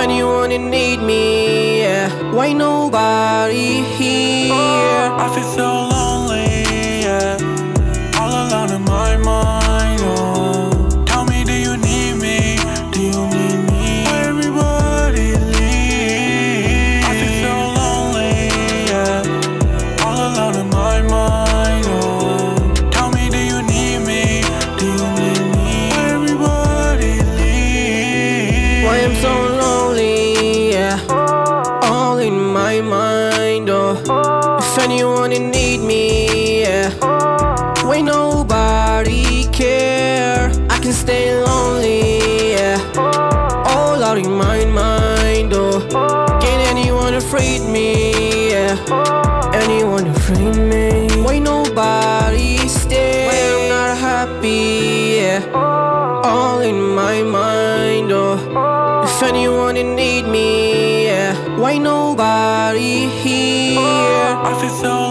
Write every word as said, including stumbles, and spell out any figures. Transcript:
anyone that need me, yeah. Why nobody here? I feel so lonely, yeah. All alone in my mind, oh. Tell me, do you need me? Do you need me? Everybody leave. I feel so lonely, yeah. All alone in my mind, oh. Tell me, do you need me? Do you need me? Everybody leave. Why I'm so lonely, yeah. All in my mind, oh. If anyone that need me, yeah. Why nobody care? I can stay lonely, yeah. All out in my mind, oh. Can anyone afraid me, yeah. Anyone afraid me? Why nobody stay? Why I'm not happy, yeah. All in my mind, oh. If anyone that need me, yeah. Why nobody here? I feel so